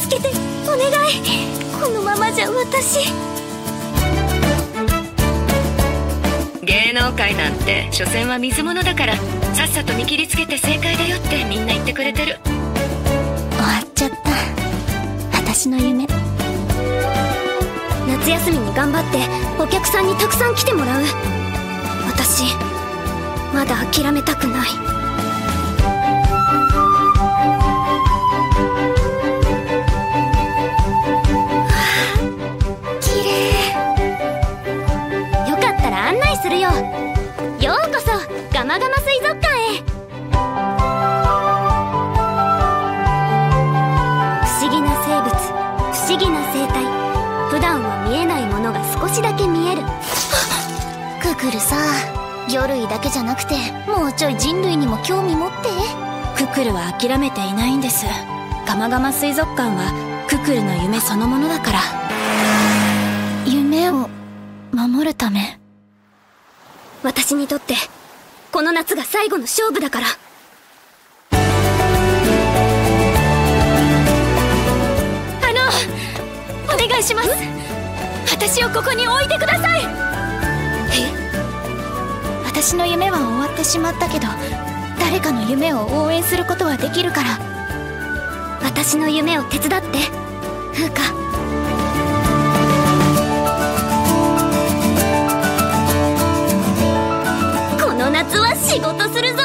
助けてお願い。このままじゃ私。 芸能界なんて所詮は水物だから、さっさと見切りつけて正解だよってみんな言ってくれてる。 終わっちゃった、私の夢。夏休みに頑張ってお客さんにたくさん来てもらう。私まだ諦めたくない。綺麗。よかったら案内するよ。ようこそガマガマ水族館へ。不思議な生物、不思議な生態、普段は見えないものが少しだけ見える。ククルさ、魚類だけじゃなくてもうちょい人類にも興味持って。 ククルは諦めていないんです。ガマガマ水族館はククルの夢そのものだから。 夢を守るため。私にとってこの夏が最後の勝負だから。お願いします。私をここに置いてください。私の夢は終わってしまったけど、誰かの夢を応援することはできるから。私の夢を手伝って、風花。この夏は仕事するぞ。